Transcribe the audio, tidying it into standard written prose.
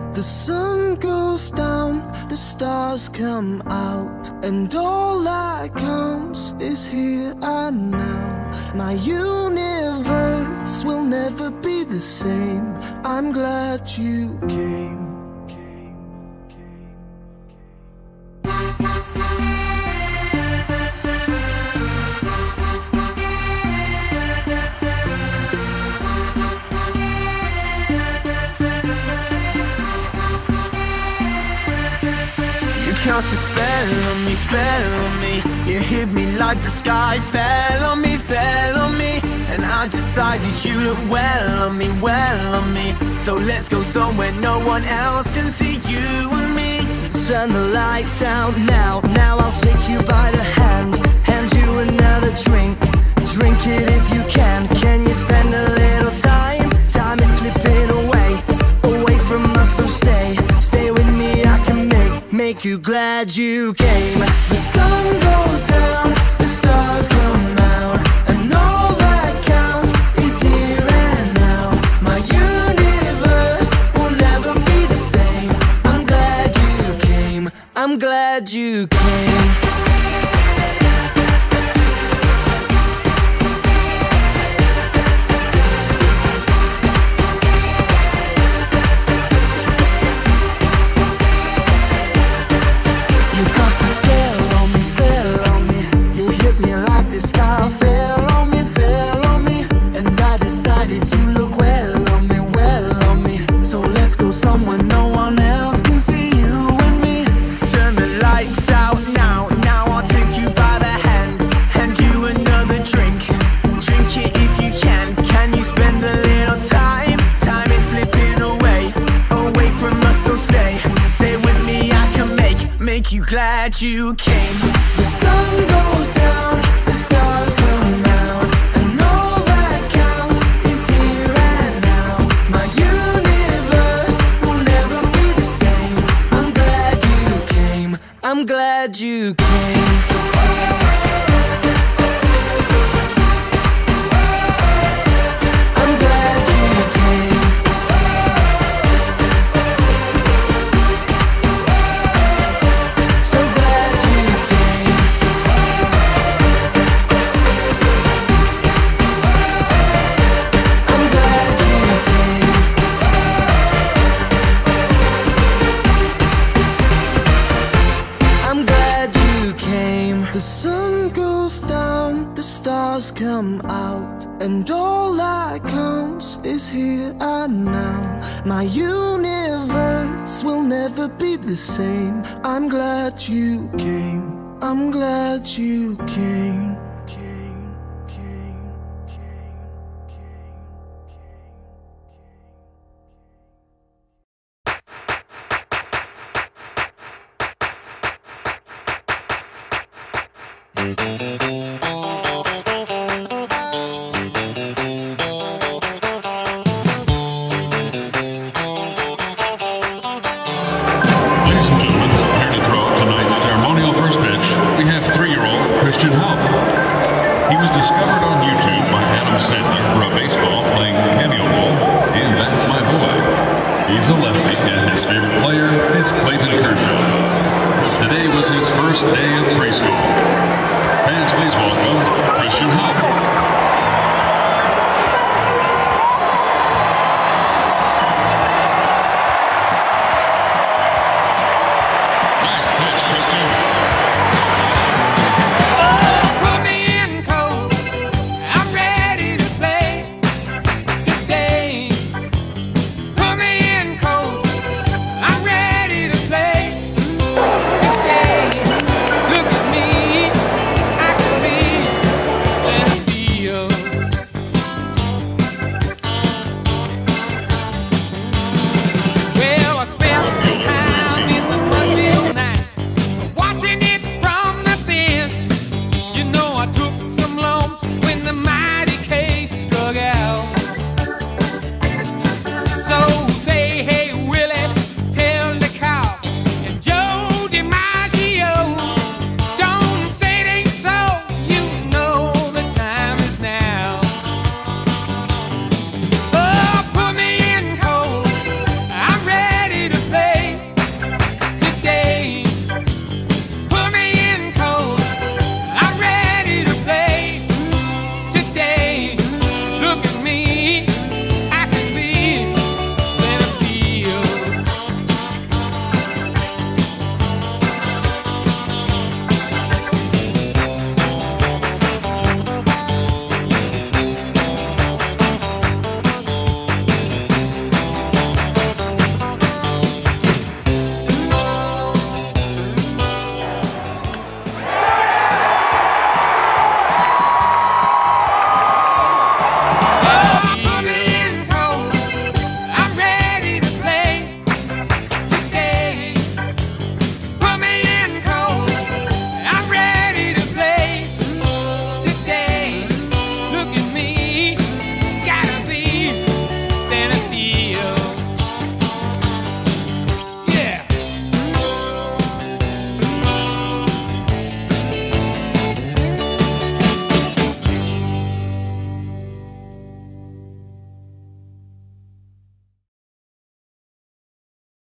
The sun goes down, the stars come out, and all that counts is here and now. My universe will never be the same. I'm glad you came. Cast a spell on me. You hit me like the sky fell on me, and I decided you look well on me. So let's go somewhere no one else can see you and me. Turn the lights out now, I'll take you by the hand, hand you another drink. Drink it if you can. Can you spend a little time? Time is slipping away from us, so stay with me. I can make you glad you came. The sun goes down, the stars come out, and all that counts is here and now. My universe will never be the same. I'm glad you came. I'm glad you came. You glad you came. The sun goes down, the stars come out, and all that counts is here and now. My universe will never be the same. I'm glad you came. I'm glad you came. The sun goes down, the stars come out, and all that counts is here and now. My universe will never be the same. I'm glad you came. I'm glad you came. Christian Haupt. He was discovered on YouTube by Adam Sandler for a baseball playing cameo role in That's My Boy. He's a lefty and his favorite player is Clayton Kershaw. Today was his first day of preschool. Fans, please welcome Christian Haupt.